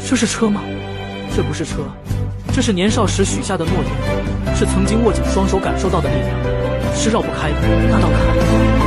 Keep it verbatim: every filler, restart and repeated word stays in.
这是车吗？这不是车，这是年少时许下的诺言，是曾经握紧双手感受到的力量，是绕不开的那道坎。